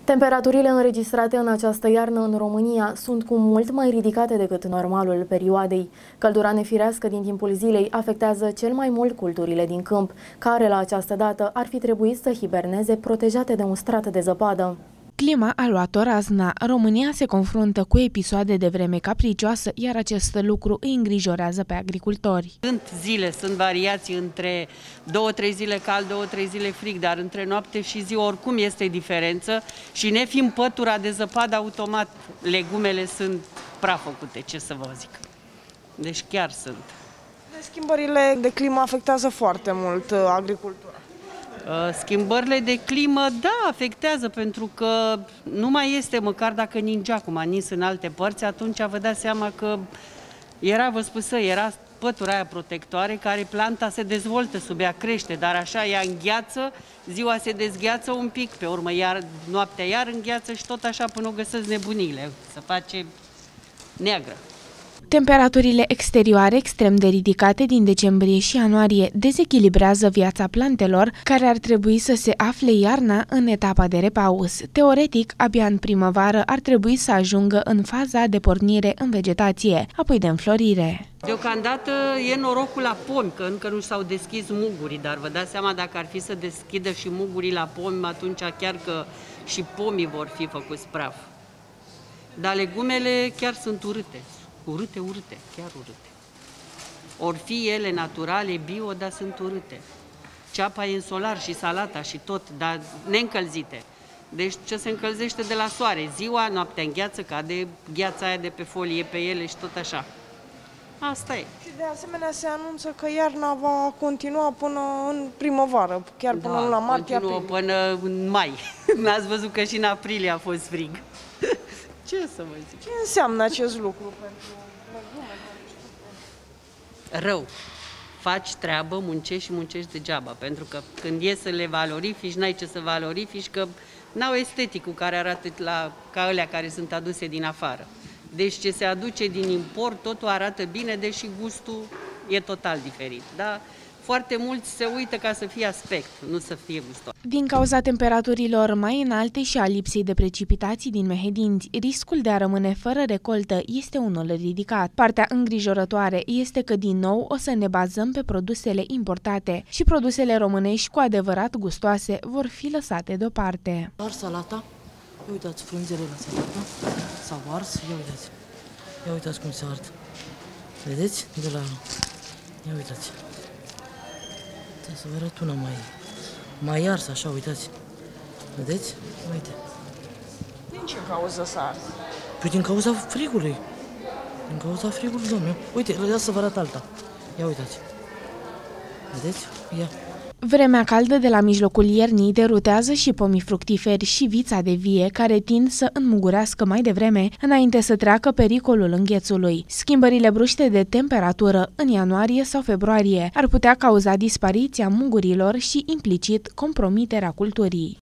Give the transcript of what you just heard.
Temperaturile înregistrate în această iarnă în România sunt cu mult mai ridicate decât normalul perioadei. Căldura nefirească din timpul zilei afectează cel mai mult culturile din câmp, care la această dată ar fi trebuit să hiberneze protejate de un strat de zăpadă. Clima a luat-o razna. România se confruntă cu episoade de vreme capricioasă, iar acest lucru îi îngrijorează pe agricultori. Sunt variații între 2-3 zile cald, 2-3 zile frig, dar între noapte și zi oricum este diferență și nefiind pătura de zăpadă, automat legumele sunt praf făcute, ce să vă zic. Deci chiar sunt. Schimbările de climă afectează foarte mult agricultura. Schimbările de climă, da, afectează, pentru că nu mai este, măcar dacă ningea, cum a nins în alte părți, atunci vă dați seama că era pătura aia protectoare, care planta se dezvoltă sub ea, crește, dar așa ea îngheață, ziua se dezgheață un pic, pe urmă noaptea iar îngheață și tot așa până o găsesc nebunile, se face neagră. Temperaturile exterioare extrem de ridicate din decembrie și ianuarie dezechilibrează viața plantelor, care ar trebui să se afle iarna în etapa de repaus. Teoretic, abia în primăvară ar trebui să ajungă în faza de pornire în vegetație, apoi de înflorire. Deocamdată e norocul la pomi, că încă nu s-au deschis mugurii, dar vă dați seama, dacă ar fi să deschidă și mugurii la pomi, atunci chiar că și pomii vor fi făcuți praf. Dar legumele chiar sunt urâte. Urâte, chiar urâte. Or fi ele naturale, bio, dar sunt urâte. Ceapa e în solar și salata și tot, dar neîncălzite. Deci ce se încălzește de la soare, ziua, noaptea îngheață, cade gheața aia de pe folie pe ele și tot așa. Asta e. Și de asemenea se anunță că iarna va continua până în primăvară, chiar până la martie. Continuă până în mai. N-ați văzut că și în aprilie a fost frig. Ce să vă zic? Ce înseamnă acest lucru pentru legume? Rău. Faci treabă, muncești și muncești degeaba, pentru că când e să le valorifici, n-ai ce să valorifici, că n-au esteticul care arată ca alea care sunt aduse din afară. Deci ce se aduce din import, totul arată bine, deși gustul e total diferit. Da? Foarte mulți se uită ca să fie aspect, nu să fie gustos. Din cauza temperaturilor mai înalte și a lipsei de precipitații din Mehedinți, riscul de a rămâne fără recoltă este unul ridicat. Partea îngrijorătoare este că din nou o să ne bazăm pe produsele importate și produsele românești cu adevărat gustoase vor fi lăsate deoparte. Ars salata, ia uitați frunzele la salata, s-au ars, ia uitați cum se ard. Vedeți? Ia uitați. Să vă arăt una mai ars, așa, uitați. Vedeți? Uite. Din ce cauză s-a ars? Păi din cauza frigului. Din cauza frigului, doamne. Uite, să vă arăt alta. Ia uitați. Vedeți? Ia. Vremea caldă de la mijlocul iernii derutează și pomii fructiferi și vița de vie, care tind să înmugurească mai devreme, înainte să treacă pericolul înghețului. Schimbările bruște de temperatură în ianuarie sau februarie ar putea cauza dispariția mugurilor și implicit compromiterea culturii.